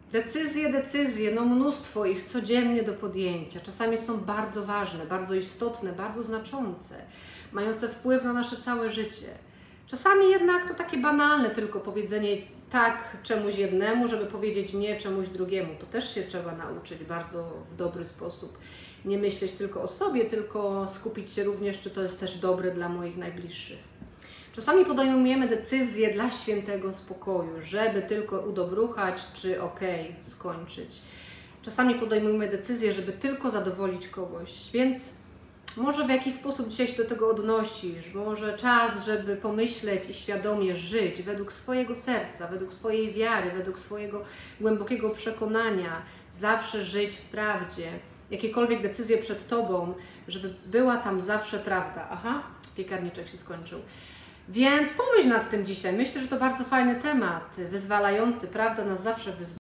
Decyzje, no mnóstwo ich codziennie do podjęcia. Czasami są bardzo ważne, bardzo istotne, bardzo znaczące, mające wpływ na nasze całe życie. Czasami jednak to takie banalne tylko powiedzenie tak czemuś jednemu, żeby powiedzieć nie czemuś drugiemu. To też się trzeba nauczyć bardzo w dobry sposób. Nie myśleć tylko o sobie, tylko skupić się również, czy to jest też dobre dla moich najbliższych. Czasami podejmujemy decyzje dla świętego spokoju, żeby tylko udobruchać, czy skończyć. Czasami podejmujemy decyzje, żeby tylko zadowolić kogoś, więc może w jakiś sposób dzisiaj się do tego odnosisz, może czas, żeby pomyśleć i świadomie żyć według swojego serca, według swojej wiary, według swojego głębokiego przekonania, zawsze żyć w prawdzie. Jakiekolwiek decyzje przed Tobą, żeby była tam zawsze prawda. Aha, piekarniczek się skończył. Więc pomyśl nad tym dzisiaj. Myślę, że to bardzo fajny temat, wyzwalający, prawda nas zawsze wyzwala.